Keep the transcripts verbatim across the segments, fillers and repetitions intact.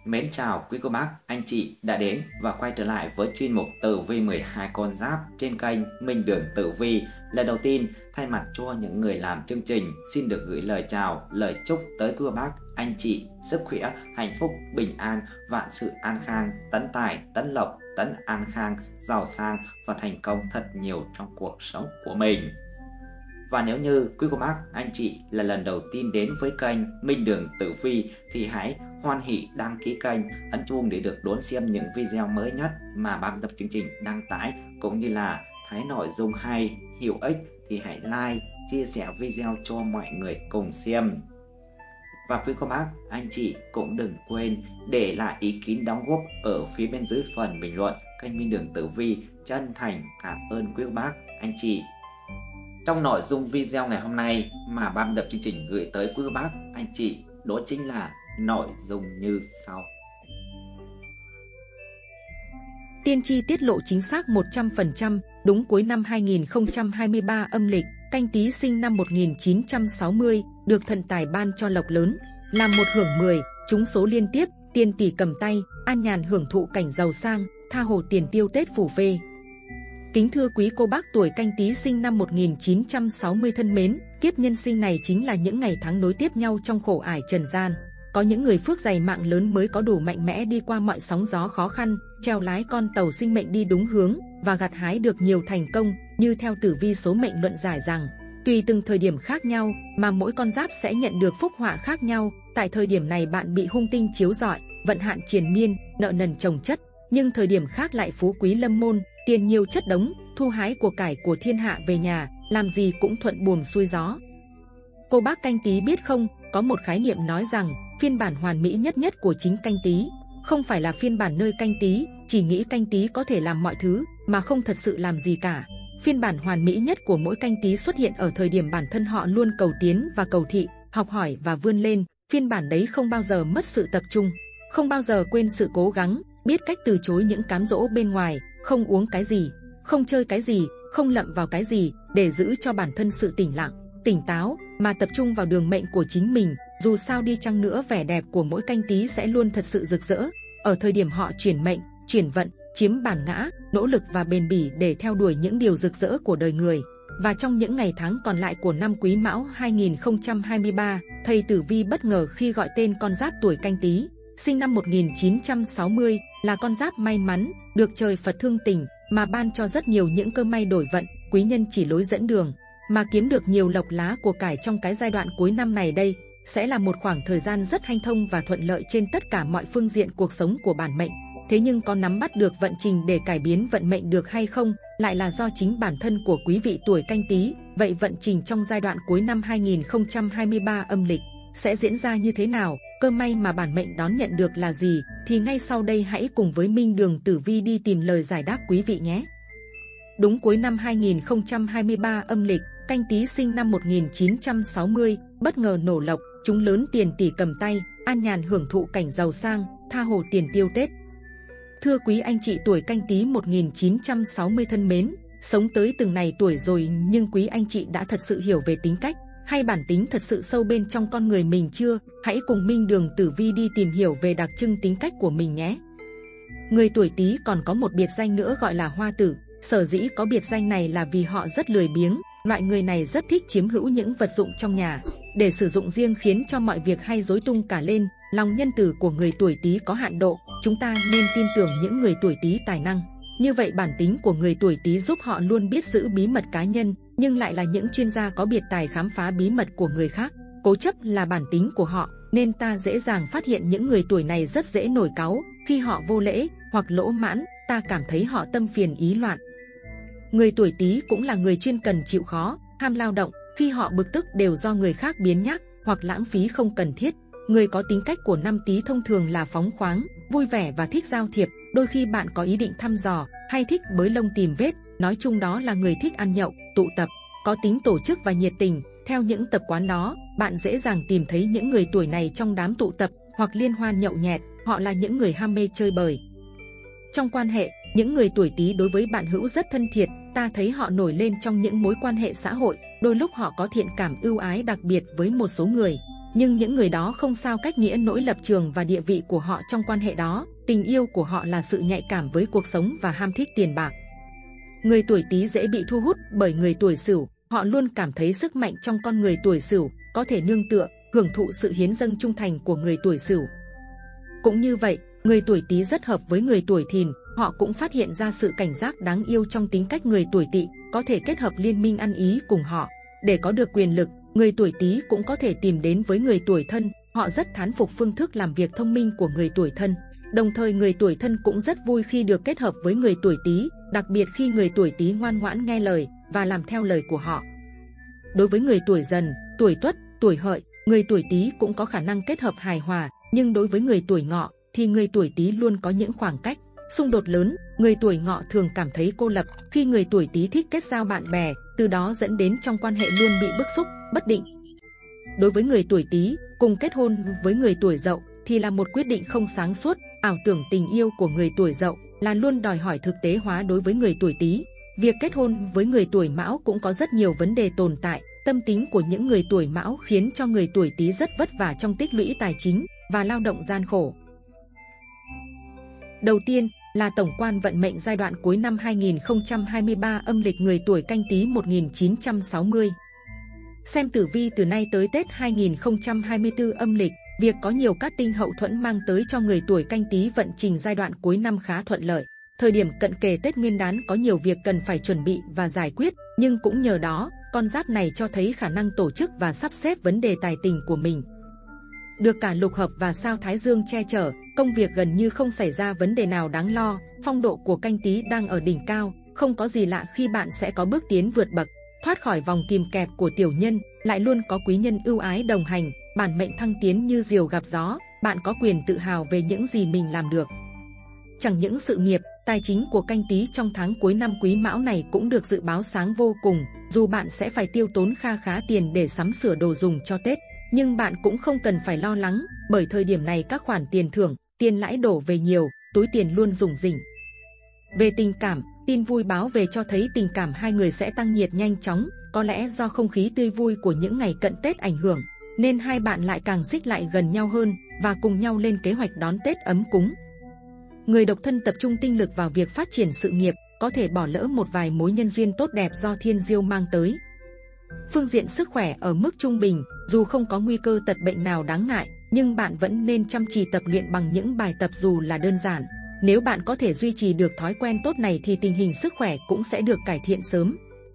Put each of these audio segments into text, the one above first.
Mến chào quý cô bác, anh chị đã đến và quay trở lại với chuyên mục Tử Vi mười hai con giáp trên kênh Minh Đường Tử Vi. Lần đầu tiên, thay mặt cho những người làm chương trình, xin được gửi lời chào, lời chúc tới quý cô bác, anh chị sức khỏe, hạnh phúc, bình an, vạn sự an khang, tấn tài, tấn lộc, tấn an khang, giàu sang và thành công thật nhiều trong cuộc sống của mình. Và nếu như quý cô bác, anh chị là lần đầu tiên đến với kênh Minh Đường Tử Vi thì hãy hoan hỷ đăng ký kênh, ấn chuông để được đón xem những video mới nhất mà ban tập chương trình đăng tải, cũng như là thấy nội dung hay, hữu ích thì hãy like, chia sẻ video cho mọi người cùng xem. Và quý cô bác, anh chị cũng đừng quên để lại ý kiến đóng góp ở phía bên dưới phần bình luận. Kênh Minh Đường Tử Vi chân thành cảm ơn quý cô bác, anh chị. Trong nội dung video ngày hôm nay mà ban tập chương trình gửi tới quý cô bác, anh chị, đó chính là nội dung như sau. Tiên tri tiết lộ chính xác một trăm phần trăm, đúng cuối năm hai nghìn không trăm hai mươi ba âm lịch, Canh Tý sinh năm một nghìn chín trăm sáu mươi, được thần tài ban cho lộc lớn, làm một hưởng mười, trúng số liên tiếp, tiền tỷ cầm tay, an nhàn hưởng thụ cảnh giàu sang, tha hồ tiền tiêu Tết phủ về. Kính thưa quý cô bác tuổi Canh Tý sinh năm một nghìn chín trăm sáu mươi thân mến, kiếp nhân sinh này chính là những ngày tháng nối tiếp nhau trong khổ ải trần gian. Có những người phước dày mạng lớn mới có đủ mạnh mẽ đi qua mọi sóng gió khó khăn, treo lái con tàu sinh mệnh đi đúng hướng và gặt hái được nhiều thành công, như theo tử vi số mệnh luận giải rằng, tùy từng thời điểm khác nhau mà mỗi con giáp sẽ nhận được phúc họa khác nhau. Tại thời điểm này bạn bị hung tinh chiếu rọi, vận hạn triền miên, nợ nần chồng chất, nhưng thời điểm khác lại phú quý lâm môn, tiền nhiều chất đống, thu hái của cải của thiên hạ về nhà, làm gì cũng thuận buồm xuôi gió. Cô bác Canh Tý biết không, có một khái niệm nói rằng phiên bản hoàn mỹ nhất nhất của chính Canh Tý không phải là phiên bản nơi Canh Tý chỉ nghĩ Canh Tý có thể làm mọi thứ mà không thật sự làm gì cả. Phiên bản hoàn mỹ nhất của mỗi Canh Tý xuất hiện ở thời điểm bản thân họ luôn cầu tiến và cầu thị, học hỏi và vươn lên. Phiên bản đấy không bao giờ mất sự tập trung, không bao giờ quên sự cố gắng, biết cách từ chối những cám dỗ bên ngoài, không uống cái gì, không chơi cái gì, không lậm vào cái gì, để giữ cho bản thân sự tỉnh lặng, tỉnh táo, mà tập trung vào đường mệnh của chính mình. Dù sao đi chăng nữa, vẻ đẹp của mỗi Canh Tý sẽ luôn thật sự rực rỡ ở thời điểm họ chuyển mệnh, chuyển vận, chiếm bản ngã, nỗ lực và bền bỉ để theo đuổi những điều rực rỡ của đời người. Và trong những ngày tháng còn lại của năm Quý Mão hai nghìn không trăm hai mươi ba, thầy tử vi bất ngờ khi gọi tên con giáp tuổi Canh Tý sinh năm một nghìn chín trăm sáu mươi là con giáp may mắn, được trời Phật thương tình mà ban cho rất nhiều những cơ may đổi vận, quý nhân chỉ lối dẫn đường mà kiếm được nhiều lộc lá của cải trong cái giai đoạn cuối năm này. Đây sẽ là một khoảng thời gian rất hanh thông và thuận lợi trên tất cả mọi phương diện cuộc sống của bản mệnh. Thế nhưng có nắm bắt được vận trình để cải biến vận mệnh được hay không lại là do chính bản thân của quý vị tuổi Canh Tý. Vậy vận trình trong giai đoạn cuối năm hai nghìn không trăm hai mươi ba âm lịch sẽ diễn ra như thế nào? Cơ may mà bản mệnh đón nhận được là gì? Thì ngay sau đây hãy cùng với Minh Đường Tử Vi đi tìm lời giải đáp quý vị nhé. Đúng cuối năm hai nghìn không trăm hai mươi ba âm lịch, Canh Tý sinh năm một nghìn chín trăm sáu mươi bất ngờ nổ lộc, trúng lớn tiền tỷ cầm tay, an nhàn hưởng thụ cảnh giàu sang, tha hồ tiền tiêu Tết. Thưa quý anh chị tuổi Canh Tý một nghìn chín trăm sáu mươi thân mến, sống tới từng này tuổi rồi nhưng quý anh chị đã thật sự hiểu về tính cách hay bản tính thật sự sâu bên trong con người mình chưa? Hãy cùng Minh Đường Tử Vi đi tìm hiểu về đặc trưng tính cách của mình nhé. Người tuổi Tý còn có một biệt danh nữa gọi là hoa tử. Sở dĩ có biệt danh này là vì họ rất lười biếng. Loại người này rất thích chiếm hữu những vật dụng trong nhà để sử dụng riêng, khiến cho mọi việc hay rối tung cả lên. Lòng nhân từ của người tuổi Tý có hạn độ, chúng ta nên tin tưởng những người tuổi Tý tài năng. Như vậy bản tính của người tuổi Tý giúp họ luôn biết giữ bí mật cá nhân, nhưng lại là những chuyên gia có biệt tài khám phá bí mật của người khác. Cố chấp là bản tính của họ, nên ta dễ dàng phát hiện những người tuổi này rất dễ nổi cáu. Khi họ vô lễ hoặc lỗ mãn, ta cảm thấy họ tâm phiền ý loạn. Người tuổi Tý cũng là người chuyên cần chịu khó, ham lao động. Khi họ bực tức đều do người khác biếng nhác hoặc lãng phí không cần thiết. Người có tính cách của năm Tý thông thường là phóng khoáng, vui vẻ và thích giao thiệp. Đôi khi bạn có ý định thăm dò hay thích bới lông tìm vết. Nói chung đó là người thích ăn nhậu, tụ tập, có tính tổ chức và nhiệt tình. Theo những tập quán đó, bạn dễ dàng tìm thấy những người tuổi này trong đám tụ tập hoặc liên hoan nhậu nhẹt. Họ là những người ham mê chơi bời. Trong quan hệ, những người tuổi Tý đối với bạn hữu rất thân thiệt. Ta thấy họ nổi lên trong những mối quan hệ xã hội. Đôi lúc họ có thiện cảm ưu ái đặc biệt với một số người. nhưng những người đó không sao cách nghĩa nỗi lập trường và địa vị của họ trong quan hệ đó. Tình yêu của họ là sự nhạy cảm với cuộc sống và ham thích tiền bạc. Người tuổi Tý dễ bị thu hút bởi người tuổi Sửu, họ luôn cảm thấy sức mạnh trong con người tuổi Sửu, có thể nương tựa, hưởng thụ sự hiến dâng trung thành của người tuổi Sửu. Cũng như vậy, người tuổi Tý rất hợp với người tuổi Thìn, họ cũng phát hiện ra sự cảnh giác đáng yêu trong tính cách người tuổi Tỵ, có thể kết hợp liên minh ăn ý cùng họ. Để có được quyền lực, người tuổi Tý cũng có thể tìm đến với người tuổi Thân, họ rất thán phục phương thức làm việc thông minh của người tuổi Thân. Đồng thời người tuổi Thân cũng rất vui khi được kết hợp với người tuổi Tý, đặc biệt khi người tuổi Tý ngoan ngoãn nghe lời và làm theo lời của họ. Đối với người tuổi Dần, tuổi Tuất, tuổi Hợi, người tuổi Tý cũng có khả năng kết hợp hài hòa, nhưng đối với người tuổi Ngọ thì người tuổi Tý luôn có những khoảng cách, xung đột lớn. Người tuổi Ngọ thường cảm thấy cô lập khi người tuổi Tý thích kết giao bạn bè, từ đó dẫn đến trong quan hệ luôn bị bức xúc, bất định. Đối với người tuổi Tý, cùng kết hôn với người tuổi Dậu thì là một quyết định không sáng suốt. Ảo tưởng tình yêu của người tuổi Dậu là luôn đòi hỏi thực tế hóa đối với người tuổi Tý. Việc kết hôn với người tuổi Mão cũng có rất nhiều vấn đề tồn tại. Tâm tính của những người tuổi Mão khiến cho người tuổi Tý rất vất vả trong tích lũy tài chính và lao động gian khổ. Đầu tiên là tổng quan vận mệnh giai đoạn cuối năm hai nghìn không trăm hai mươi ba âm lịch người tuổi Canh Tý một nghìn chín trăm sáu mươi. Xem tử vi từ nay tới Tết hai nghìn không trăm hai mươi tư âm lịch, việc có nhiều cát tinh hậu thuẫn mang tới cho người tuổi Canh Tý vận trình giai đoạn cuối năm khá thuận lợi. Thời điểm cận kề Tết Nguyên đán có nhiều việc cần phải chuẩn bị và giải quyết, nhưng cũng nhờ đó, con giáp này cho thấy khả năng tổ chức và sắp xếp vấn đề tài tình của mình. Được cả lục hợp và sao Thái Dương che chở, công việc gần như không xảy ra vấn đề nào đáng lo, phong độ của Canh Tý đang ở đỉnh cao, không có gì lạ khi bạn sẽ có bước tiến vượt bậc, thoát khỏi vòng kìm kẹp của tiểu nhân, lại luôn có quý nhân ưu ái đồng hành, bản mệnh thăng tiến như diều gặp gió, bạn có quyền tự hào về những gì mình làm được. Chẳng những sự nghiệp, tài chính của Canh Tý trong tháng cuối năm Quý Mão này cũng được dự báo sáng vô cùng, dù bạn sẽ phải tiêu tốn kha khá tiền để sắm sửa đồ dùng cho Tết, nhưng bạn cũng không cần phải lo lắng, bởi thời điểm này các khoản tiền thưởng, tiền lãi đổ về nhiều, túi tiền luôn rủng rỉnh. Về tình cảm, tin vui báo về cho thấy tình cảm hai người sẽ tăng nhiệt nhanh chóng, có lẽ do không khí tươi vui của những ngày cận Tết ảnh hưởng, nên hai bạn lại càng xích lại gần nhau hơn và cùng nhau lên kế hoạch đón Tết ấm cúng. Người độc thân tập trung tinh lực vào việc phát triển sự nghiệp, có thể bỏ lỡ một vài mối nhân duyên tốt đẹp do thiên diêu mang tới. Phương diện sức khỏe ở mức trung bình, dù không có nguy cơ tật bệnh nào đáng ngại, nhưng bạn vẫn nên chăm chỉ tập luyện bằng những bài tập dù là đơn giản. Nếu bạn có thể duy trì được thói quen tốt này thì tình hình sức khỏe cũng sẽ được cải thiện sớm.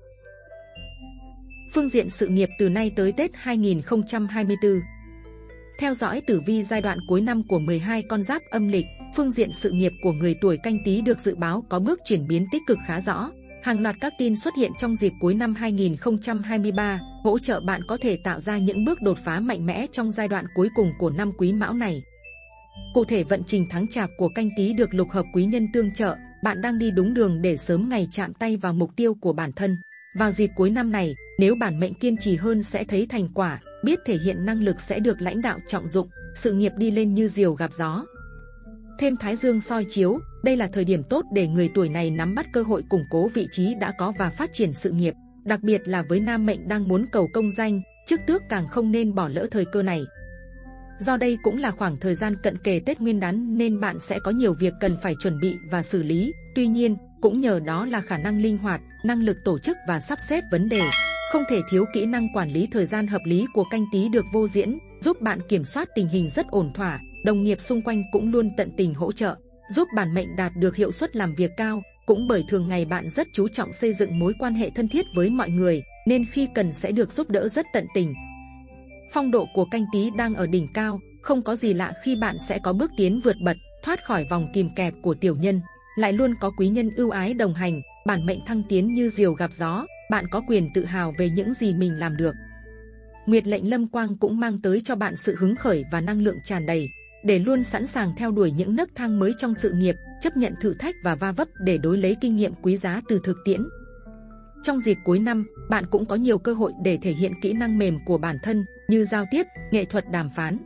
Phương diện sự nghiệp từ nay tới Tết hai nghìn không trăm hai mươi tư. Theo dõi tử vi giai đoạn cuối năm của mười hai con giáp âm lịch, phương diện sự nghiệp của người tuổi Canh Tý được dự báo có bước chuyển biến tích cực khá rõ. Hàng loạt các tin xuất hiện trong dịp cuối năm hai nghìn không trăm hai mươi ba, hỗ trợ bạn có thể tạo ra những bước đột phá mạnh mẽ trong giai đoạn cuối cùng của năm Quý Mão này. Cụ thể vận trình tháng Chạp của Canh Tý được lục hợp quý nhân tương trợ, bạn đang đi đúng đường để sớm ngày chạm tay vào mục tiêu của bản thân. Vào dịp cuối năm này, nếu bản mệnh kiên trì hơn sẽ thấy thành quả, biết thể hiện năng lực sẽ được lãnh đạo trọng dụng, sự nghiệp đi lên như diều gặp gió. Thêm Thái Dương soi chiếu, đây là thời điểm tốt để người tuổi này nắm bắt cơ hội củng cố vị trí đã có và phát triển sự nghiệp, đặc biệt là với nam mệnh đang muốn cầu công danh, chức tước càng không nên bỏ lỡ thời cơ này. Do đây cũng là khoảng thời gian cận kề Tết Nguyên đán nên bạn sẽ có nhiều việc cần phải chuẩn bị và xử lý, tuy nhiên, cũng nhờ đó là khả năng linh hoạt, năng lực tổ chức và sắp xếp vấn đề. Không thể thiếu kỹ năng quản lý thời gian hợp lý của Canh Tý được vô diễn, giúp bạn kiểm soát tình hình rất ổn thỏa, đồng nghiệp xung quanh cũng luôn tận tình hỗ trợ, giúp bản mệnh đạt được hiệu suất làm việc cao, cũng bởi thường ngày bạn rất chú trọng xây dựng mối quan hệ thân thiết với mọi người, nên khi cần sẽ được giúp đỡ rất tận tình. Phong độ của Canh Tý đang ở đỉnh cao, không có gì lạ khi bạn sẽ có bước tiến vượt bật, thoát khỏi vòng kìm kẹp của tiểu nhân, lại luôn có quý nhân ưu ái đồng hành, bản mệnh thăng tiến như diều gặp gió, bạn có quyền tự hào về những gì mình làm được. Nguyệt lệnh lâm quang cũng mang tới cho bạn sự hứng khởi và năng lượng tràn đầy, để luôn sẵn sàng theo đuổi những nấc thang mới trong sự nghiệp, chấp nhận thử thách và va vấp để đối lấy kinh nghiệm quý giá từ thực tiễn. Trong dịp cuối năm, bạn cũng có nhiều cơ hội để thể hiện kỹ năng mềm của bản thân như giao tiếp, nghệ thuật đàm phán.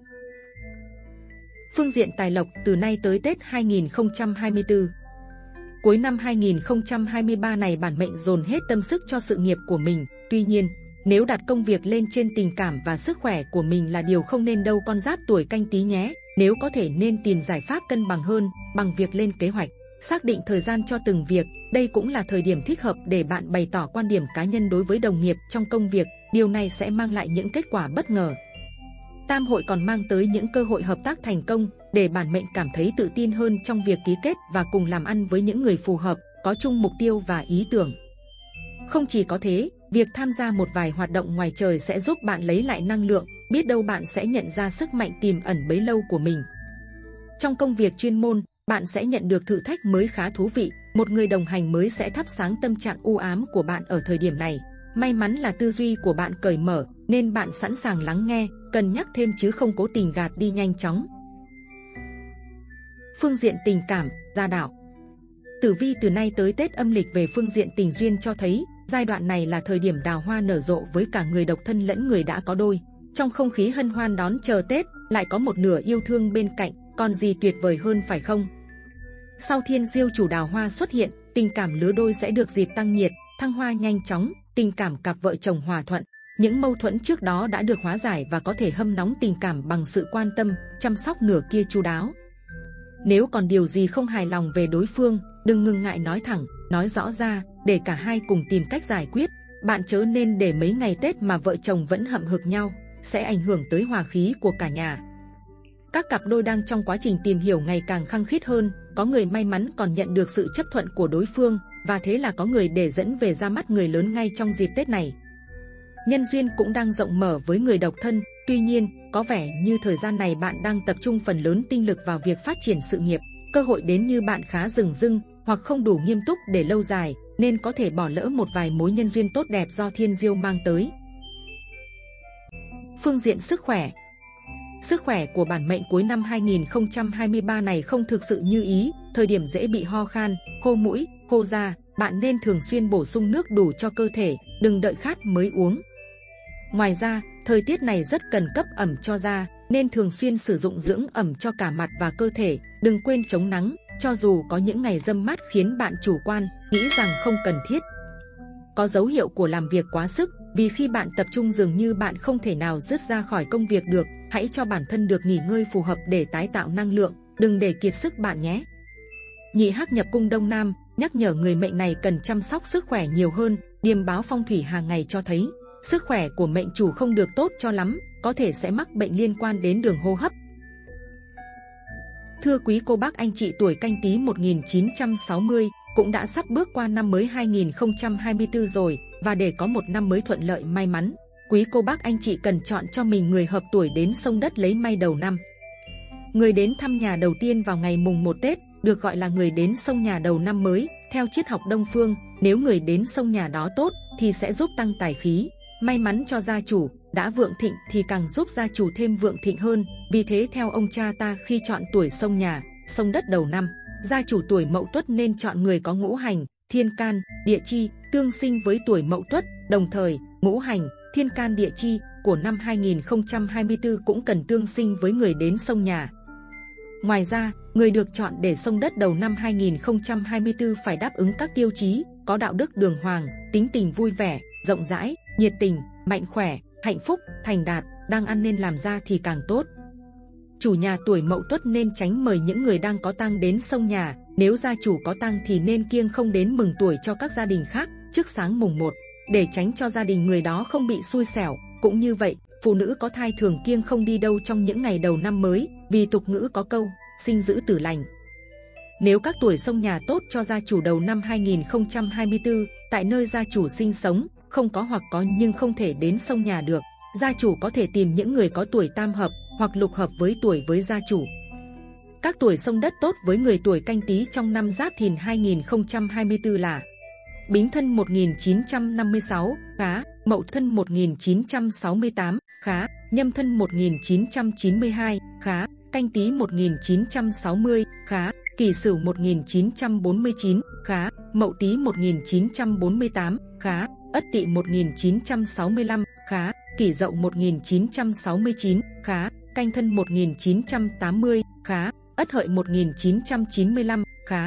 Phương diện tài lộc từ nay tới Tết hai nghìn không trăm hai mươi tư. Cuối năm hai nghìn không trăm hai mươi ba này bản mệnh dồn hết tâm sức cho sự nghiệp của mình, tuy nhiên, Nếu đặt công việc lên trên tình cảm và sức khỏe của mình là điều không nên đâu con giáp tuổi Canh Tý nhé. Nếu có thể nên tìm giải pháp cân bằng hơn bằng việc lên kế hoạch, xác định thời gian cho từng việc. Đây cũng là thời điểm thích hợp để bạn bày tỏ quan điểm cá nhân đối với đồng nghiệp trong công việc. Điều này sẽ mang lại những kết quả bất ngờ. Tam hội còn mang tới những cơ hội hợp tác thành công để bản mệnh cảm thấy tự tin hơn trong việc ký kết và cùng làm ăn với những người phù hợp, có chung mục tiêu và ý tưởng. Không chỉ có thế, việc tham gia một vài hoạt động ngoài trời sẽ giúp bạn lấy lại năng lượng, biết đâu bạn sẽ nhận ra sức mạnh tiềm ẩn bấy lâu của mình. Trong công việc chuyên môn, bạn sẽ nhận được thử thách mới khá thú vị, một người đồng hành mới sẽ thắp sáng tâm trạng u ám của bạn ở thời điểm này. May mắn là tư duy của bạn cởi mở, nên bạn sẵn sàng lắng nghe, cân nhắc thêm chứ không cố tình gạt đi nhanh chóng. Phương diện tình cảm, gia đạo. Tử vi từ nay tới Tết âm lịch về phương diện tình duyên cho thấy, giai đoạn này là thời điểm đào hoa nở rộ với cả người độc thân lẫn người đã có đôi. Trong không khí hân hoan đón chờ Tết, lại có một nửa yêu thương bên cạnh, còn gì tuyệt vời hơn phải không? Sau thiên diêu chủ đào hoa xuất hiện, tình cảm lứa đôi sẽ được dịp tăng nhiệt, thăng hoa nhanh chóng, tình cảm cặp vợ chồng hòa thuận. Những mâu thuẫn trước đó đã được hóa giải và có thể hâm nóng tình cảm bằng sự quan tâm, chăm sóc nửa kia chu đáo. Nếu còn điều gì không hài lòng về đối phương, đừng ngừng ngại nói thẳng, nói rõ ra, để cả hai cùng tìm cách giải quyết. Bạn chớ nên để mấy ngày Tết mà vợ chồng vẫn hậm hực nhau, sẽ ảnh hưởng tới hòa khí của cả nhà. Các cặp đôi đang trong quá trình tìm hiểu ngày càng khăng khít hơn, có người may mắn còn nhận được sự chấp thuận của đối phương, và thế là có người để dẫn về ra mắt người lớn ngay trong dịp Tết này. Nhân duyên cũng đang rộng mở với người độc thân, tuy nhiên, có vẻ như thời gian này bạn đang tập trung phần lớn tinh lực vào việc phát triển sự nghiệp. Cơ hội đến như bạn khá dửng dưng, hoặc không đủ nghiêm túc để lâu dài, nên có thể bỏ lỡ một vài mối nhân duyên tốt đẹp do thiên diêu mang tới. Phương diện sức khỏe. Sức khỏe của bản mệnh cuối năm hai nghìn không trăm hai mươi ba này không thực sự như ý, thời điểm dễ bị ho khan, khô mũi, khô da, bạn nên thường xuyên bổ sung nước đủ cho cơ thể, đừng đợi khát mới uống. Ngoài ra, thời tiết này rất cần cấp ẩm cho da, nên thường xuyên sử dụng dưỡng ẩm cho cả mặt và cơ thể, đừng quên chống nắng, cho dù có những ngày râm mát khiến bạn chủ quan, nghĩ rằng không cần thiết. Có dấu hiệu của làm việc quá sức, vì khi bạn tập trung dường như bạn không thể nào dứt ra khỏi công việc được, hãy cho bản thân được nghỉ ngơi phù hợp để tái tạo năng lượng, đừng để kiệt sức bạn nhé. Nhị hắc nhập cung Đông Nam, nhắc nhở người mệnh này cần chăm sóc sức khỏe nhiều hơn, điềm báo phong thủy hàng ngày cho thấy, sức khỏe của mệnh chủ không được tốt cho lắm, có thể sẽ mắc bệnh liên quan đến đường hô hấp. Thưa quý cô bác anh chị tuổi Canh Tý một nghìn chín trăm sáu mươi, cũng đã sắp bước qua năm mới hai nghìn không trăm hai mươi tư rồi, và để có một năm mới thuận lợi may mắn, quý cô bác anh chị cần chọn cho mình người hợp tuổi đến sông đất lấy may đầu năm. Người đến thăm nhà đầu tiên vào ngày mùng một Tết, được gọi là người đến sông nhà đầu năm mới. Theo triết học Đông phương, nếu người đến sông nhà đó tốt, thì sẽ giúp tăng tài khí, may mắn cho gia chủ, đã vượng thịnh thì càng giúp gia chủ thêm vượng thịnh hơn. Vì thế theo ông cha ta khi chọn tuổi sông nhà, sông đất đầu năm, gia chủ tuổi Mậu Tuất nên chọn người có ngũ hành, thiên can, địa chi, tương sinh với tuổi Mậu Tuất. Đồng thời, ngũ hành, thiên can địa chi của năm hai nghìn không trăm hai mươi tư cũng cần tương sinh với người đến sông nhà. Ngoài ra, người được chọn để sông đất đầu năm hai nghìn không trăm hai mươi tư phải đáp ứng các tiêu chí, có đạo đức đường hoàng, tính tình vui vẻ, rộng rãi, nhiệt tình, mạnh khỏe, hạnh phúc, thành đạt, đang ăn nên làm ra thì càng tốt. Chủ nhà tuổi Mậu Tuất nên tránh mời những người đang có tang đến sông nhà, nếu gia chủ có tang thì nên kiêng không đến mừng tuổi cho các gia đình khác trước sáng mùng một, để tránh cho gia đình người đó không bị xui xẻo. Cũng như vậy, phụ nữ có thai thường kiêng không đi đâu trong những ngày đầu năm mới, vì tục ngữ có câu, sinh giữ tử lành. Nếu các tuổi sông nhà tốt cho gia chủ đầu năm hai nghìn không trăm hai mươi tư, tại nơi gia chủ sinh sống, không có hoặc có nhưng không thể đến sông nhà được, gia chủ có thể tìm những người có tuổi tam hợp hoặc lục hợp với tuổi với gia chủ. Các tuổi sông đất tốt với người tuổi Canh Tý trong năm Giáp Thìn hai nghìn không trăm hai mươi tư là Bính Thân một nghìn chín trăm năm mươi sáu, khá; Mậu Thân một nghìn chín trăm sáu mươi tám, khá; Nhâm Thân một nghìn chín trăm chín mươi hai, khá; Canh Tý một nghìn chín trăm sáu mươi, khá; Kỷ Sửu một nghìn chín trăm bốn mươi chín, khá; Mậu Tý một nghìn chín trăm bốn mươi tám, khá; Ất Tỵ một nghìn chín trăm sáu mươi lăm, khá; Kỷ Dậu một nghìn chín trăm sáu mươi chín, khá; Canh Thân một nghìn chín trăm tám mươi, khá; Ất Hợi một nghìn chín trăm chín mươi lăm, khá.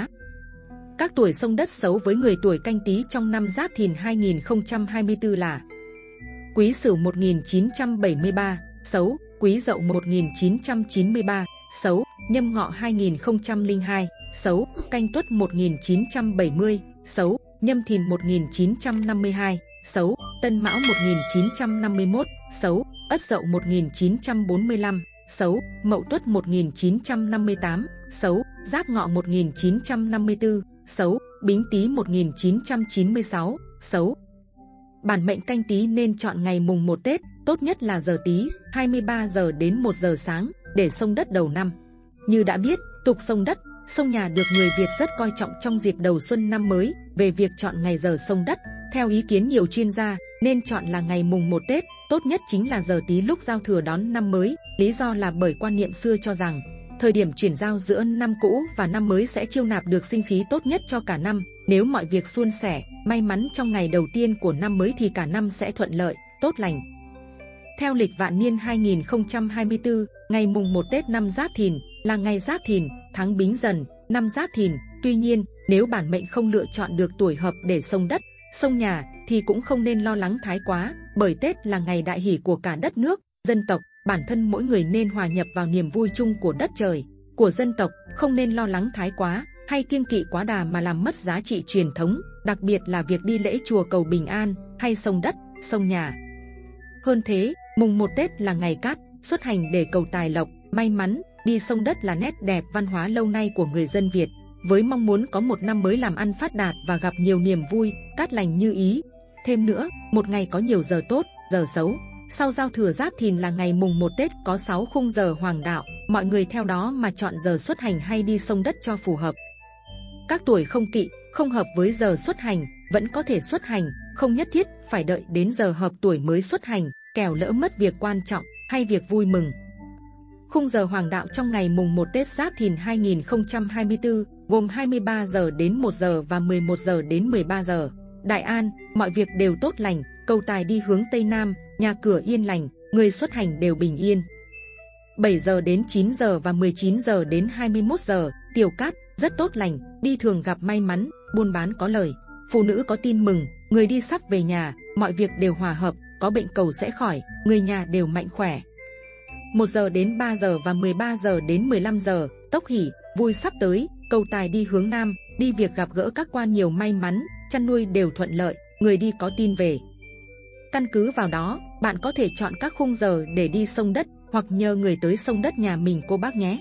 Các tuổi sông đất xấu với người tuổi Canh Tý trong năm Giáp Thìn hai nghìn không trăm hai mươi tư là Quý Sửu một nghìn chín trăm bảy mươi ba, xấu. Quý Dậu một nghìn chín trăm chín mươi ba, xấu. Nhâm Ngọ hai nghìn không trăm lẻ hai, xấu. Canh Tuất một nghìn chín trăm bảy mươi, xấu. Nhâm Thìn một nghìn chín trăm năm mươi hai, xấu. Tân Mão một nghìn chín trăm năm mươi mốt, xấu. Ất Dậu một nghìn chín trăm bốn mươi lăm, xấu. Mậu Tuất một nghìn chín trăm năm mươi tám, xấu. Giáp Ngọ một nghìn chín trăm năm mươi tư, xấu. Bính Tý một nghìn chín trăm chín mươi sáu, xấu. Bản mệnh Canh Tý nên chọn ngày mùng một Tết, tốt nhất là giờ Tý, hai mươi ba giờ đến một giờ sáng, để xông đất đầu năm. Như đã biết, tục xông đất, xông nhà được người Việt rất coi trọng trong dịp đầu xuân năm mới. Về việc chọn ngày giờ xông đất, theo ý kiến nhiều chuyên gia, nên chọn là ngày mùng một Tết, tốt nhất chính là giờ Tý lúc giao thừa đón năm mới. Lý do là bởi quan niệm xưa cho rằng, thời điểm chuyển giao giữa năm cũ và năm mới sẽ chiêu nạp được sinh khí tốt nhất cho cả năm. Nếu mọi việc suôn sẻ, may mắn trong ngày đầu tiên của năm mới thì cả năm sẽ thuận lợi, tốt lành. Theo lịch vạn niên hai nghìn không trăm hai mươi tư, ngày mùng một Tết năm Giáp Thìn là ngày Giáp Thìn, tháng Bính Dần, năm Giáp Thìn. Tuy nhiên, nếu bản mệnh không lựa chọn được tuổi hợp để xông đất, xông nhà thì cũng không nên lo lắng thái quá, bởi Tết là ngày đại hỷ của cả đất nước, dân tộc. Bản thân mỗi người nên hòa nhập vào niềm vui chung của đất trời, của dân tộc, không nên lo lắng thái quá hay kiêng kỵ quá đà mà làm mất giá trị truyền thống, đặc biệt là việc đi lễ chùa cầu bình an hay xông đất, xông nhà. Hơn thế, mùng một Tết là ngày cát, xuất hành để cầu tài lộc, may mắn, đi xông đất là nét đẹp văn hóa lâu nay của người dân Việt, với mong muốn có một năm mới làm ăn phát đạt và gặp nhiều niềm vui, cát lành như ý. Thêm nữa, một ngày có nhiều giờ tốt, giờ xấu. Sau giao thừa Giáp Thìn là ngày mùng một Tết có sáu khung giờ hoàng đạo, mọi người theo đó mà chọn giờ xuất hành hay đi xông đất cho phù hợp. Các tuổi không kỵ, không hợp với giờ xuất hành, vẫn có thể xuất hành, không nhất thiết phải đợi đến giờ hợp tuổi mới xuất hành, kẻo lỡ mất việc quan trọng hay việc vui mừng. Khung giờ hoàng đạo trong ngày mùng một Tết Giáp Thìn hai nghìn không trăm hai mươi tư gồm hai mươi ba giờ đến một giờ và mười một giờ đến mười ba giờ. Đại an, mọi việc đều tốt lành, cầu tài đi hướng Tây Nam, nhà cửa yên lành, người xuất hành đều bình yên. bảy giờ đến chín giờ và mười chín giờ đến hai mươi mốt giờ, tiểu cát, rất tốt lành, đi thường gặp may mắn, buôn bán có lời, phụ nữ có tin mừng, người đi sắp về nhà, mọi việc đều hòa hợp, có bệnh cầu sẽ khỏi, người nhà đều mạnh khỏe. một giờ đến ba giờ và mười ba giờ đến mười lăm giờ, tốc hỷ, vui sắp tới, cầu tài đi hướng Nam, đi việc gặp gỡ các quan nhiều may mắn, chăn nuôi đều thuận lợi, người đi có tin về. Căn cứ vào đó, bạn có thể chọn các khung giờ để đi xông đất hoặc nhờ người tới xông đất nhà mình cô bác nhé.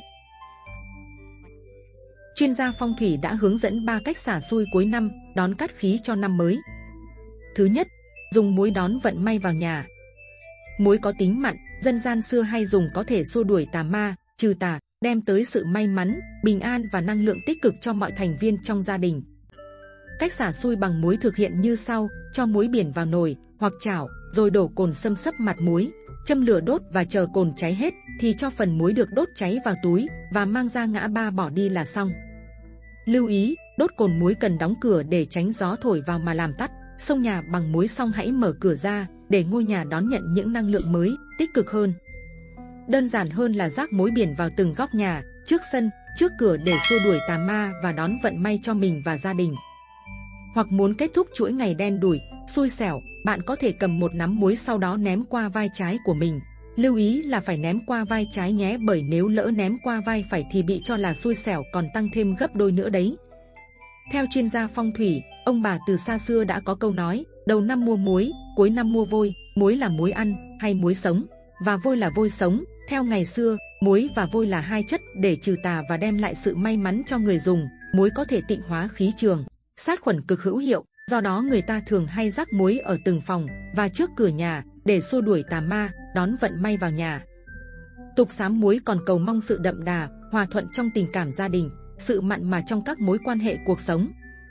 Chuyên gia phong thủy đã hướng dẫn ba cách xả xui cuối năm, đón cát khí cho năm mới. Thứ nhất, dùng muối đón vận may vào nhà. Muối có tính mặn, dân gian xưa hay dùng có thể xua đuổi tà ma, trừ tà, đem tới sự may mắn, bình an và năng lượng tích cực cho mọi thành viên trong gia đình. Cách xả xui bằng muối thực hiện như sau: cho muối biển vào nồi hoặc chảo, rồi đổ cồn xâm xấp mặt muối, châm lửa đốt và chờ cồn cháy hết thì cho phần muối được đốt cháy vào túi và mang ra ngã ba bỏ đi là xong. Lưu ý, đốt cồn muối cần đóng cửa để tránh gió thổi vào mà làm tắt. Xông nhà bằng muối xong hãy mở cửa ra để ngôi nhà đón nhận những năng lượng mới, tích cực hơn. Đơn giản hơn là rác muối biển vào từng góc nhà, trước sân, trước cửa để xua đuổi tà ma và đón vận may cho mình và gia đình. Hoặc muốn kết thúc chuỗi ngày đen đủi, xui xẻo, bạn có thể cầm một nắm muối sau đó ném qua vai trái của mình. Lưu ý là phải ném qua vai trái nhé, bởi nếu lỡ ném qua vai phải thì bị cho là xui xẻo còn tăng thêm gấp đôi nữa đấy. Theo chuyên gia phong thủy, ông bà từ xa xưa đã có câu nói, đầu năm mua muối, cuối năm mua vôi, muối là muối ăn hay muối sống, và vôi là vôi sống. Theo ngày xưa, muối và vôi là hai chất để trừ tà và đem lại sự may mắn cho người dùng. Muối có thể tịnh hóa khí trường, sát khuẩn cực hữu hiệu, do đó người ta thường hay rắc muối ở từng phòng và trước cửa nhà để xua đuổi tà ma, đón vận may vào nhà. Tục sám muối còn cầu mong sự đậm đà, hòa thuận trong tình cảm gia đình, sự mặn mà trong các mối quan hệ cuộc sống.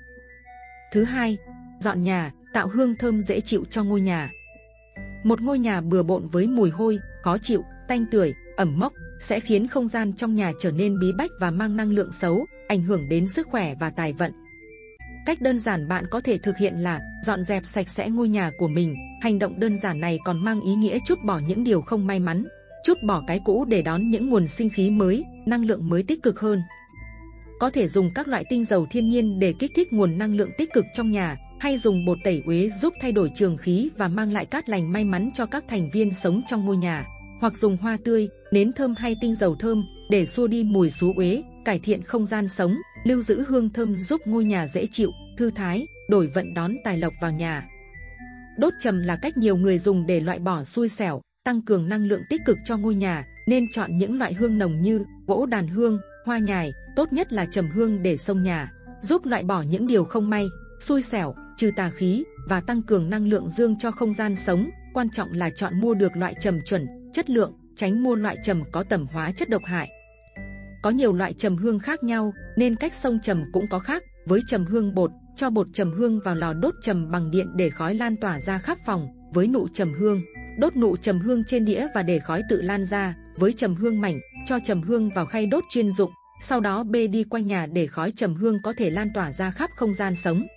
Thứ hai, dọn nhà, tạo hương thơm dễ chịu cho ngôi nhà. Một ngôi nhà bừa bộn với mùi hôi, khó chịu, tanh tưởi, ẩm mốc sẽ khiến không gian trong nhà trở nên bí bách và mang năng lượng xấu, ảnh hưởng đến sức khỏe và tài vận. Cách đơn giản bạn có thể thực hiện là dọn dẹp sạch sẽ ngôi nhà của mình. Hành động đơn giản này còn mang ý nghĩa trút bỏ những điều không may mắn, trút bỏ cái cũ để đón những nguồn sinh khí mới, năng lượng mới tích cực hơn. Có thể dùng các loại tinh dầu thiên nhiên để kích thích nguồn năng lượng tích cực trong nhà, hay dùng bột tẩy uế giúp thay đổi trường khí và mang lại cát lành may mắn cho các thành viên sống trong ngôi nhà, hoặc dùng hoa tươi, nến thơm hay tinh dầu thơm để xua đi mùi xú uế, cải thiện không gian sống, lưu giữ hương thơm giúp ngôi nhà dễ chịu, thư thái, đổi vận đón tài lộc vào nhà. Đốt trầm là cách nhiều người dùng để loại bỏ xui xẻo, tăng cường năng lượng tích cực cho ngôi nhà, nên chọn những loại hương nồng như gỗ đàn hương, hoa nhài, tốt nhất là trầm hương để xông nhà, giúp loại bỏ những điều không may, xui xẻo, trừ tà khí và tăng cường năng lượng dương cho không gian sống. Quan trọng là chọn mua được loại trầm chuẩn, chất lượng, tránh mua loại trầm có tẩm hóa chất độc hại. Có nhiều loại trầm hương khác nhau nên cách xông trầm cũng có khác. Với trầm hương bột, cho bột trầm hương vào lò đốt trầm bằng điện để khói lan tỏa ra khắp phòng. Với nụ trầm hương, đốt nụ trầm hương trên đĩa và để khói tự lan ra. Với trầm hương mảnh, cho trầm hương vào khay đốt chuyên dụng, sau đó bê đi quanh nhà để khói trầm hương có thể lan tỏa ra khắp không gian sống.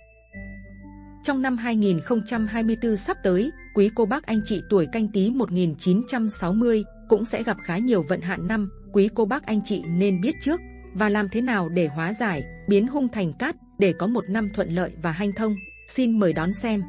Trong năm hai nghìn không trăm hai mươi tư sắp tới, quý cô bác anh chị tuổi Canh Tý một nghìn chín trăm sáu mươi cũng sẽ gặp khá nhiều vận hạn năm. Quý cô bác anh chị nên biết trước và làm thế nào để hóa giải, biến hung thành cát để có một năm thuận lợi và hanh thông. Xin mời đón xem.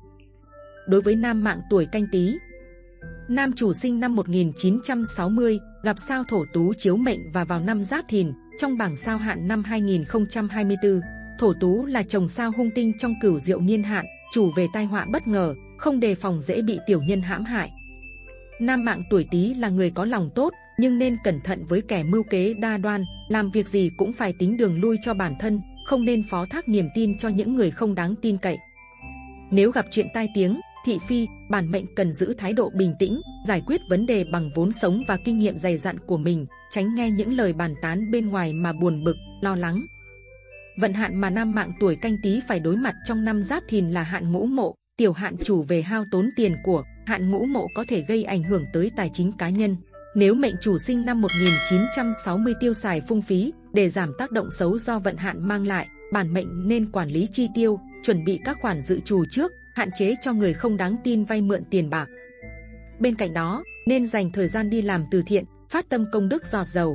Đối với nam mạng tuổi Canh Tý, nam chủ sinh năm một nghìn chín trăm sáu mươi, gặp sao thổ tú chiếu mệnh và vào năm Giáp Thìn. Trong bảng sao hạn năm hai nghìn không trăm hai mươi tư, thổ tú là chồng sao hung tinh trong cửu diệu niên hạn, chủ về tai họa bất ngờ, không đề phòng dễ bị tiểu nhân hãm hại. Nam mạng tuổi Tý là người có lòng tốt, nhưng nên cẩn thận với kẻ mưu kế đa đoan, làm việc gì cũng phải tính đường lui cho bản thân, không nên phó thác niềm tin cho những người không đáng tin cậy. Nếu gặp chuyện tai tiếng, thị phi, bản mệnh cần giữ thái độ bình tĩnh, giải quyết vấn đề bằng vốn sống và kinh nghiệm dày dặn của mình, tránh nghe những lời bàn tán bên ngoài mà buồn bực, lo lắng. Vận hạn mà nam mạng tuổi Canh Tý phải đối mặt trong năm Giáp Thìn là hạn ngũ mộ, tiểu hạn chủ về hao tốn tiền của. Hạn ngũ mộ có thể gây ảnh hưởng tới tài chính cá nhân. Nếu mệnh chủ sinh năm một nghìn chín trăm sáu mươi tiêu xài phung phí, để giảm tác động xấu do vận hạn mang lại, bản mệnh nên quản lý chi tiêu, chuẩn bị các khoản dự trù trước, hạn chế cho người không đáng tin vay mượn tiền bạc. Bên cạnh đó, nên dành thời gian đi làm từ thiện, phát tâm công đức giọt dầu.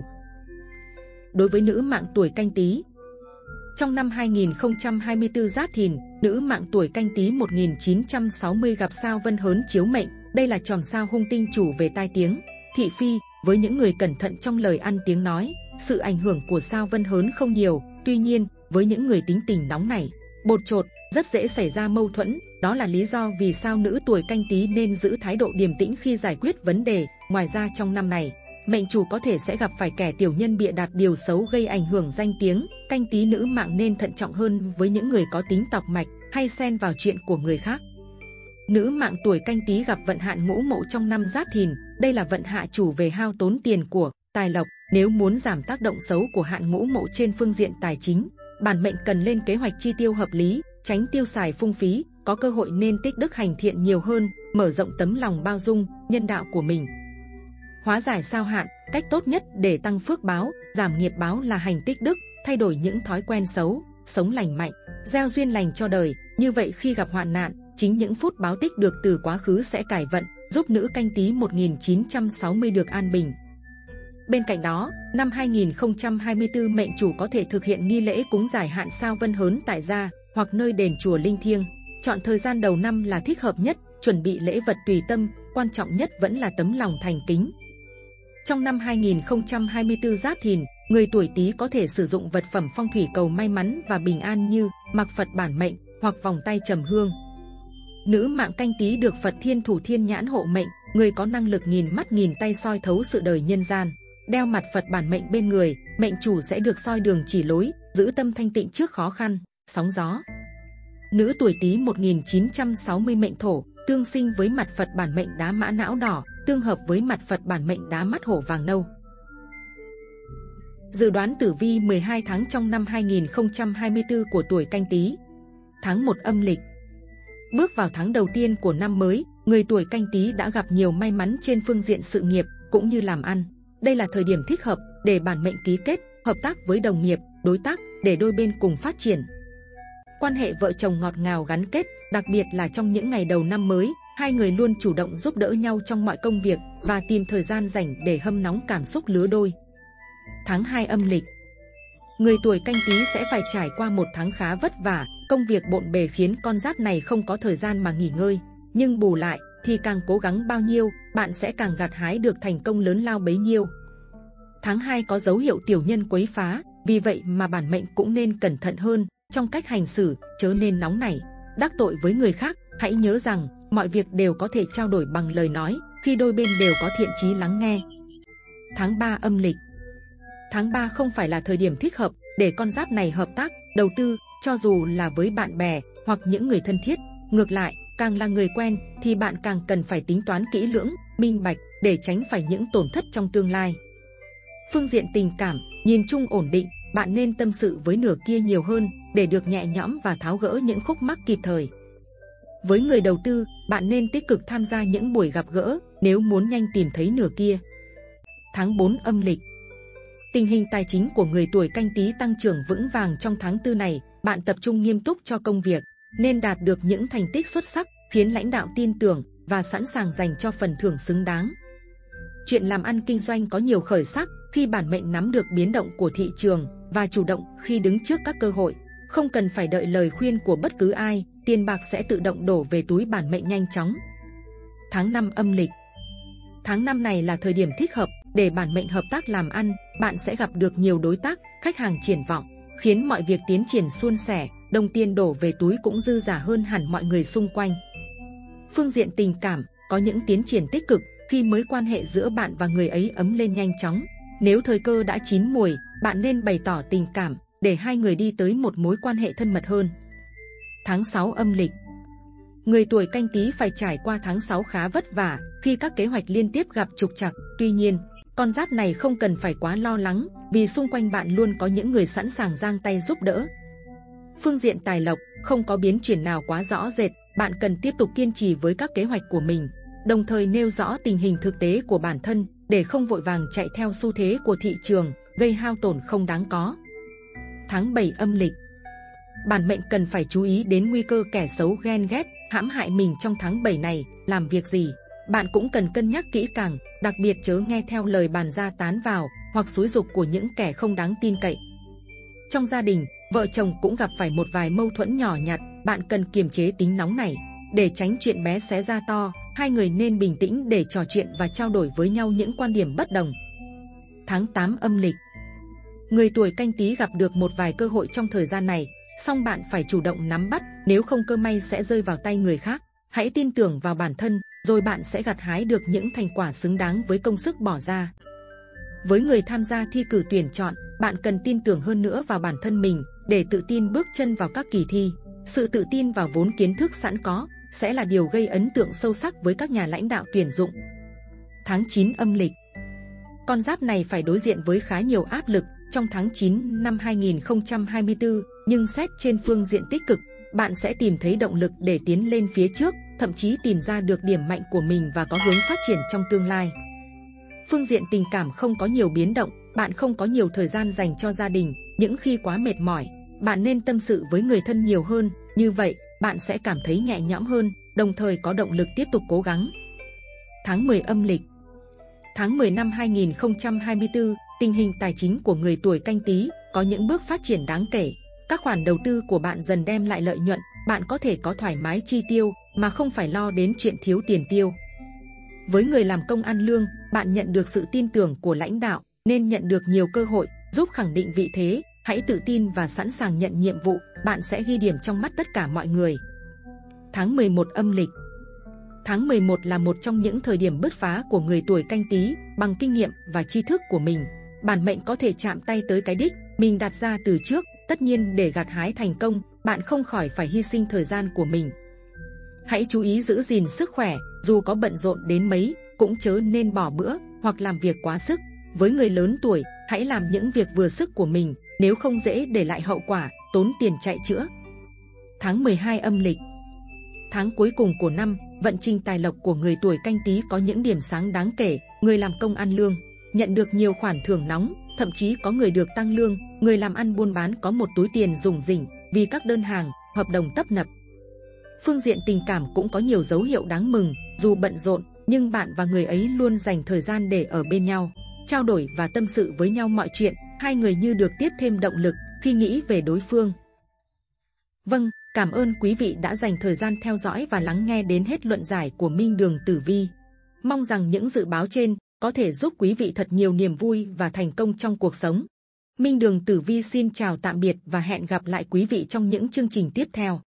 Đối với nữ mạng tuổi Canh Tý, trong năm hai nghìn không trăm hai mươi tư Giáp Thìn, nữ mạng tuổi Canh Tý một nghìn chín trăm sáu mươi gặp sao Vân Hớn chiếu mệnh. Đây là chòm sao hung tinh chủ về tai tiếng, thị phi. Với những người cẩn thận trong lời ăn tiếng nói, sự ảnh hưởng của sao Vân Hớn không nhiều. Tuy nhiên, với những người tính tình nóng nảy, bột chột, rất dễ xảy ra mâu thuẫn. Đó là lý do vì sao nữ tuổi Canh Tý nên giữ thái độ điềm tĩnh khi giải quyết vấn đề. Ngoài ra trong năm này, mệnh chủ có thể sẽ gặp phải kẻ tiểu nhân bịa đặt điều xấu gây ảnh hưởng danh tiếng. Canh Tý nữ mạng nên thận trọng hơn với những người có tính tọc mạch hay xen vào chuyện của người khác. Nữ mạng tuổi Canh Tý gặp vận hạn ngũ mộ trong năm Giáp Thìn. Đây là vận hạ chủ về hao tốn tiền của, tài lộc. Nếu muốn giảm tác động xấu của hạn ngũ mộ trên phương diện tài chính, bản mệnh cần lên kế hoạch chi tiêu hợp lý, tránh tiêu xài phung phí. Có cơ hội nên tích đức hành thiện nhiều hơn, mở rộng tấm lòng bao dung, nhân đạo của mình. Hóa giải sao hạn, cách tốt nhất để tăng phước báo, giảm nghiệp báo là hành tích đức, thay đổi những thói quen xấu, sống lành mạnh, gieo duyên lành cho đời. Như vậy khi gặp hoạn nạn, chính những phút báo tích được từ quá khứ sẽ cải vận, giúp nữ Canh Tý một nghìn chín trăm sáu mươi được an bình. Bên cạnh đó, năm hai nghìn không trăm hai mươi tư mệnh chủ có thể thực hiện nghi lễ cúng giải hạn sao Vân Hớn tại gia hoặc nơi đền chùa linh thiêng. Chọn thời gian đầu năm là thích hợp nhất, chuẩn bị lễ vật tùy tâm, quan trọng nhất vẫn là tấm lòng thành kính. Trong năm hai nghìn không trăm hai mươi tư Giáp Thìn, người tuổi Tý có thể sử dụng vật phẩm phong thủy cầu may mắn và bình an như mặc Phật bản mệnh hoặc vòng tay trầm hương. Nữ mạng Canh Tý được Phật Thiên Thủ Thiên Nhãn hộ mệnh, người có năng lực nhìn mắt nhìn tay soi thấu sự đời nhân gian. Đeo mặt Phật bản mệnh bên người, mệnh chủ sẽ được soi đường chỉ lối, giữ tâm thanh tịnh trước khó khăn, sóng gió. Nữ tuổi Tý một nghìn chín trăm sáu mươi mệnh Thổ, tương sinh với mặt Phật bản mệnh đá mã não đỏ, tương hợp với mặt Phật bản mệnh đá mắt hổ vàng nâu. Dự đoán tử vi mười hai tháng trong năm hai nghìn không trăm hai mươi tư của tuổi Canh Tý. Tháng một âm lịch. Bước vào tháng đầu tiên của năm mới, người tuổi Canh Tý đã gặp nhiều may mắn trên phương diện sự nghiệp cũng như làm ăn. Đây là thời điểm thích hợp để bản mệnh ký kết, hợp tác với đồng nghiệp, đối tác để đôi bên cùng phát triển. Quan hệ vợ chồng ngọt ngào gắn kết, đặc biệt là trong những ngày đầu năm mới, hai người luôn chủ động giúp đỡ nhau trong mọi công việc và tìm thời gian rảnh để hâm nóng cảm xúc lứa đôi. Tháng hai âm lịch. người tuổi Canh Tý sẽ phải trải qua một tháng khá vất vả, công việc bộn bề khiến con giáp này không có thời gian mà nghỉ ngơi. Nhưng bù lại, thì càng cố gắng bao nhiêu, bạn sẽ càng gặt hái được thành công lớn lao bấy nhiêu. Tháng hai có dấu hiệu tiểu nhân quấy phá, vì vậy mà bản mệnh cũng nên cẩn thận hơn trong cách hành xử, chớ nên nóng nảy, đắc tội với người khác. Hãy nhớ rằng, mọi việc đều có thể trao đổi bằng lời nói, khi đôi bên đều có thiện chí lắng nghe. Tháng ba âm lịch. Tháng ba không phải là thời điểm thích hợp để con giáp này hợp tác, đầu tư, cho dù là với bạn bè hoặc những người thân thiết. Ngược lại, càng là người quen thì bạn càng cần phải tính toán kỹ lưỡng, minh bạch để tránh phải những tổn thất trong tương lai. Phương diện tình cảm, nhìn chung ổn định, bạn nên tâm sự với nửa kia nhiều hơn để được nhẹ nhõm và tháo gỡ những khúc mắc kịp thời. Với người đầu tư, bạn nên tích cực tham gia những buổi gặp gỡ nếu muốn nhanh tìm thấy nửa kia. Tháng bốn âm lịch. Tình hình tài chính của người tuổi Canh Tý tăng trưởng vững vàng trong tháng tư này, bạn tập trung nghiêm túc cho công việc, nên đạt được những thành tích xuất sắc, khiến lãnh đạo tin tưởng và sẵn sàng dành cho phần thưởng xứng đáng. Chuyện làm ăn kinh doanh có nhiều khởi sắc khi bản mệnh nắm được biến động của thị trường và chủ động khi đứng trước các cơ hội, không cần phải đợi lời khuyên của bất cứ ai, tiền bạc sẽ tự động đổ về túi bản mệnh nhanh chóng. Tháng năm âm lịch. Tháng năm này là thời điểm thích hợp để bản mệnh hợp tác làm ăn, bạn sẽ gặp được nhiều đối tác, khách hàng triển vọng, khiến mọi việc tiến triển suôn sẻ, đồng tiền đổ về túi cũng dư dả hơn hẳn mọi người xung quanh. Phương diện tình cảm, có những tiến triển tích cực khi mối quan hệ giữa bạn và người ấy ấm lên nhanh chóng. Nếu thời cơ đã chín muồi, bạn nên bày tỏ tình cảm để hai người đi tới một mối quan hệ thân mật hơn. Tháng sáu âm lịch. Người tuổi Canh Tý phải trải qua tháng sáu khá vất vả khi các kế hoạch liên tiếp gặp trục trặc. Tuy nhiên, con giáp này không cần phải quá lo lắng vì xung quanh bạn luôn có những người sẵn sàng giang tay giúp đỡ. Phương diện tài lộc, không có biến chuyển nào quá rõ rệt, bạn cần tiếp tục kiên trì với các kế hoạch của mình, đồng thời nêu rõ tình hình thực tế của bản thân để không vội vàng chạy theo xu thế của thị trường, gây hao tổn không đáng có. Tháng bảy âm lịch. Bản mệnh cần phải chú ý đến nguy cơ kẻ xấu ghen ghét, hãm hại mình trong tháng bảy này. Làm việc gì, bạn cũng cần cân nhắc kỹ càng, đặc biệt chớ nghe theo lời bàn ra tán vào hoặc xúi giục của những kẻ không đáng tin cậy. Trong gia đình, vợ chồng cũng gặp phải một vài mâu thuẫn nhỏ nhặt, bạn cần kiềm chế tính nóng này để tránh chuyện bé xé ra to. Hai người nên bình tĩnh để trò chuyện và trao đổi với nhau những quan điểm bất đồng. Tháng tám âm lịch. Người tuổi Canh Tý gặp được một vài cơ hội trong thời gian này, song bạn phải chủ động nắm bắt, nếu không cơ may sẽ rơi vào tay người khác. Hãy tin tưởng vào bản thân, rồi bạn sẽ gặt hái được những thành quả xứng đáng với công sức bỏ ra. Với người tham gia thi cử tuyển chọn, bạn cần tin tưởng hơn nữa vào bản thân mình để tự tin bước chân vào các kỳ thi. Sự tự tin vào vốn kiến thức sẵn có sẽ là điều gây ấn tượng sâu sắc với các nhà lãnh đạo tuyển dụng. Tháng chín âm lịch. Con giáp này phải đối diện với khá nhiều áp lực trong tháng chín năm hai nghìn không trăm hai mươi tư, nhưng xét trên phương diện tích cực, bạn sẽ tìm thấy động lực để tiến lên phía trước, thậm chí tìm ra được điểm mạnh của mình và có hướng phát triển trong tương lai. Phương diện tình cảm không có nhiều biến động, bạn không có nhiều thời gian dành cho gia đình, những khi quá mệt mỏi, bạn nên tâm sự với người thân nhiều hơn, như vậy bạn sẽ cảm thấy nhẹ nhõm hơn, đồng thời có động lực tiếp tục cố gắng. Tháng mười âm lịch. Tháng mười năm hai nghìn không trăm hai mươi tư, tình hình tài chính của người tuổi Canh Tý có những bước phát triển đáng kể. Các khoản đầu tư của bạn dần đem lại lợi nhuận, bạn có thể có thoải mái chi tiêu mà không phải lo đến chuyện thiếu tiền tiêu. Với người làm công ăn lương, bạn nhận được sự tin tưởng của lãnh đạo nên nhận được nhiều cơ hội giúp khẳng định vị thế. Hãy tự tin và sẵn sàng nhận nhiệm vụ, bạn sẽ ghi điểm trong mắt tất cả mọi người. Tháng mười một âm lịch. Tháng mười một là một trong những thời điểm bứt phá của người tuổi Canh Tý. Bằng kinh nghiệm và tri thức của mình, bản mệnh có thể chạm tay tới cái đích mình đặt ra từ trước. Tất nhiên, để gặt hái thành công, bạn không khỏi phải hy sinh thời gian của mình. Hãy chú ý giữ gìn sức khỏe, dù có bận rộn đến mấy, cũng chớ nên bỏ bữa hoặc làm việc quá sức. Với người lớn tuổi, hãy làm những việc vừa sức của mình, nếu không dễ để lại hậu quả, tốn tiền chạy chữa. Tháng mười hai âm lịch. Tháng cuối cùng của năm, vận trình tài lộc của người tuổi Canh Tý có những điểm sáng đáng kể. Người làm công ăn lương nhận được nhiều khoản thưởng nóng, thậm chí có người được tăng lương. Người làm ăn buôn bán có một túi tiền rủng rỉnh vì các đơn hàng, hợp đồng tấp nập. Phương diện tình cảm cũng có nhiều dấu hiệu đáng mừng, dù bận rộn, nhưng bạn và người ấy luôn dành thời gian để ở bên nhau, trao đổi và tâm sự với nhau mọi chuyện. Hai người như được tiếp thêm động lực khi nghĩ về đối phương. Vâng, cảm ơn quý vị đã dành thời gian theo dõi và lắng nghe đến hết luận giải của Minh Đường Tử Vi. Mong rằng những dự báo trên có thể giúp quý vị thật nhiều niềm vui và thành công trong cuộc sống. Minh Đường Tử Vi xin chào tạm biệt và hẹn gặp lại quý vị trong những chương trình tiếp theo.